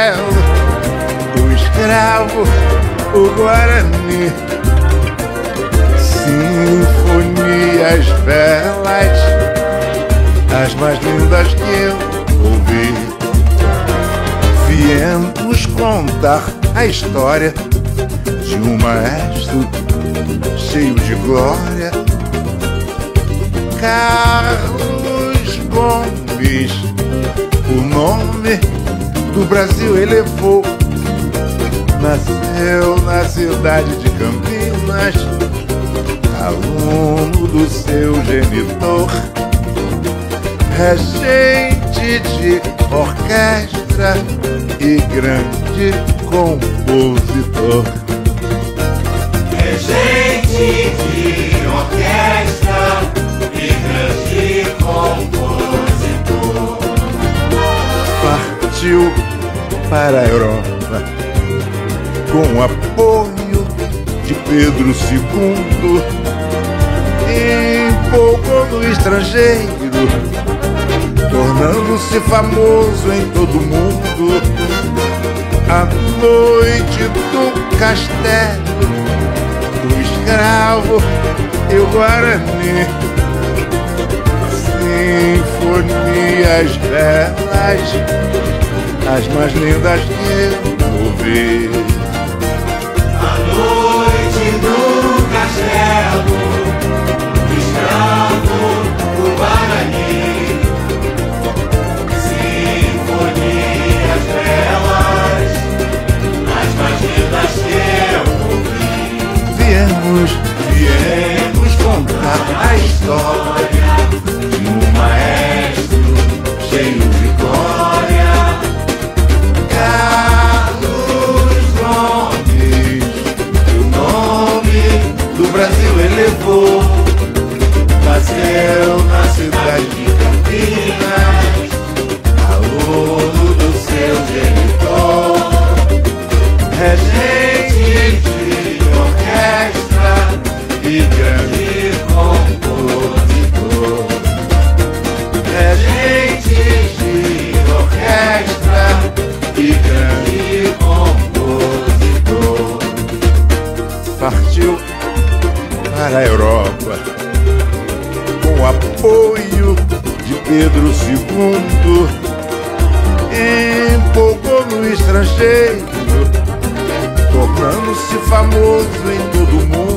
castelo, o escravo, o Guarani. Sinfonias belas, as mais lindas que eu ouvi. Viemos contar a história de um maestro cheio de glória, Carlos Gomes. O nome do Brasil elevou. Nasceu na cidade de Campinas, aluno do seu genitor, regente de orquestra e grande compositor. Regente de orquestra e grande compositor. Partiu para a Europa com o apoio de Pedro II, empolgou no estrangeiro, tornando-se famoso em todo o mundo. A noite do castelo, do escravo e o Guarani. Sinfonias belas, as mais lindas que eu ouvi. A noite do castelo, do escravo, do Guarani. Sinfonias belas, as mais lindas que eu ouvi. Viemos contar a história de um maestro cheio de glória, Carlos Gomes. o nome Do Brasil elevou. Nasceu na cidade de Campinas, aluno do seu genitor, regente de orquestra e grande compositor. Regente de orquestra e grande compositor. Partiu para a Europa com o apoio de Pedro II, empolgou no estrangeiro, tornando-se famoso em todo o mundo.